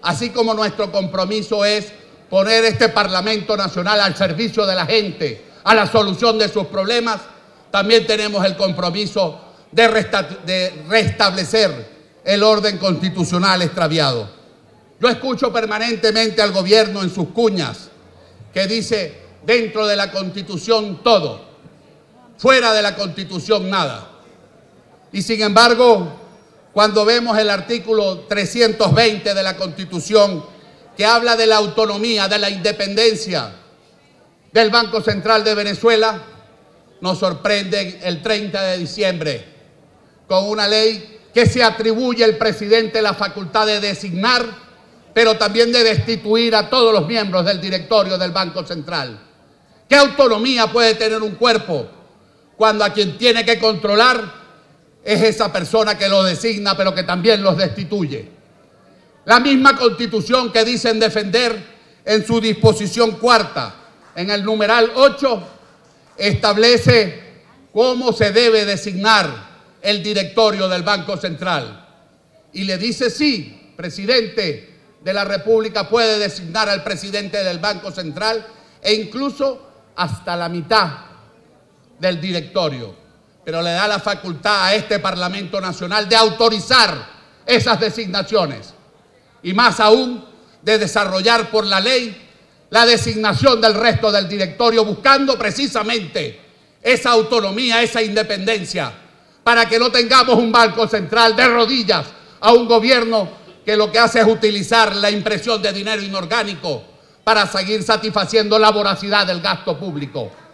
así como nuestro compromiso es poner este Parlamento Nacional al servicio de la gente, a la solución de sus problemas, también tenemos el compromiso de restablecer el orden constitucional extraviado. Yo escucho permanentemente al gobierno en sus cuñas que dice dentro de la Constitución todo, fuera de la Constitución nada. Y sin embargo, cuando vemos el artículo 320 de la Constitución que habla de la autonomía, de la independencia del Banco Central de Venezuela, nos sorprende el 30 de diciembre con una ley que se atribuye al presidente la facultad de designar, pero también de destituir a todos los miembros del directorio del Banco Central. ¿Qué autonomía puede tener un cuerpo cuando a quien tiene que controlar es esa persona que lo designa, pero que también los destituye? La misma Constitución que dicen defender en su disposición cuarta, en el numeral 8, establece cómo se debe designar el directorio del Banco Central. Y le dice sí, presidente de la República puede designar al presidente del Banco Central e incluso hasta la mitad del directorio. Pero le da la facultad a este Parlamento Nacional de autorizar esas designaciones. Y más aún, de desarrollar por la ley la designación del resto del directorio, buscando precisamente esa autonomía, esa independencia, para que no tengamos un Banco Central de rodillas a un gobierno que lo que hace es utilizar la impresión de dinero inorgánico para seguir satisfaciendo la voracidad del gasto público.